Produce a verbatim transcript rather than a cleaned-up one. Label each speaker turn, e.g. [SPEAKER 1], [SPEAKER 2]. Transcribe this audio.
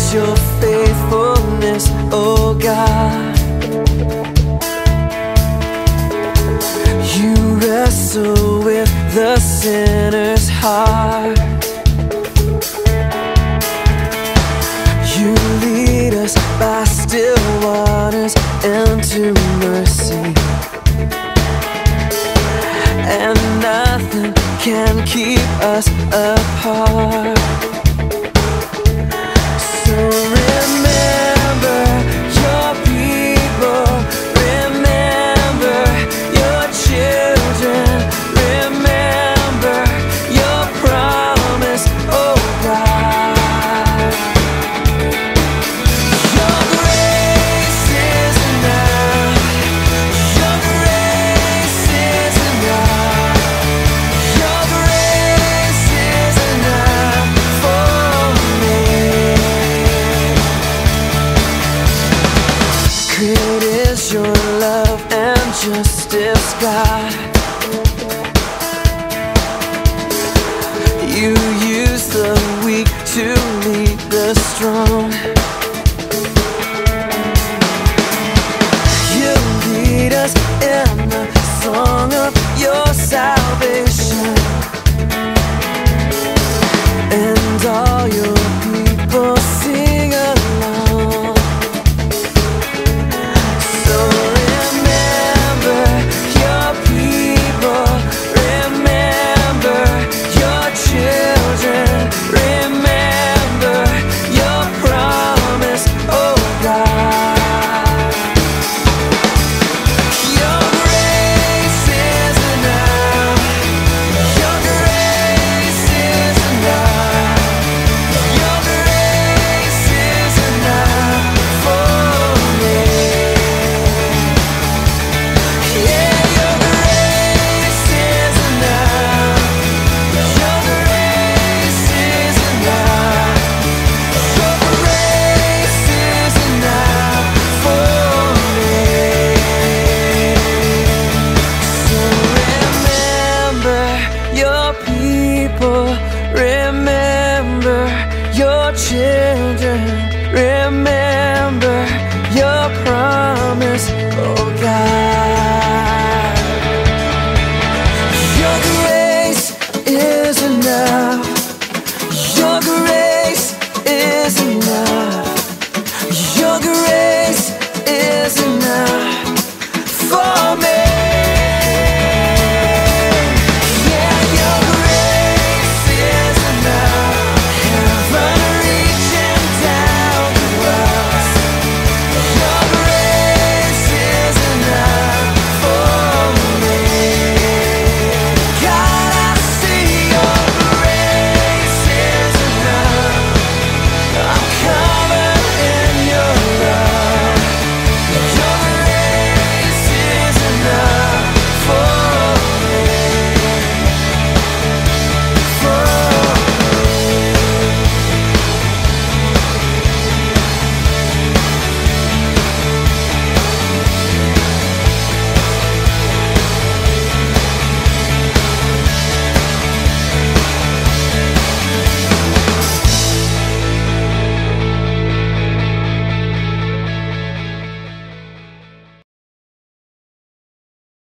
[SPEAKER 1] is your faithfulness, oh God. You wrestle with the sinner's heart. You lead us by still waters into mercy, and nothing can keep us apart. So remember your people, remember your children, remember your promise, oh God. Your grace is enough, your grace is enough, your grace is enough for me. Great is your love and justice, God. You use the weak to lead the strong. You lead us in the song of your salvation.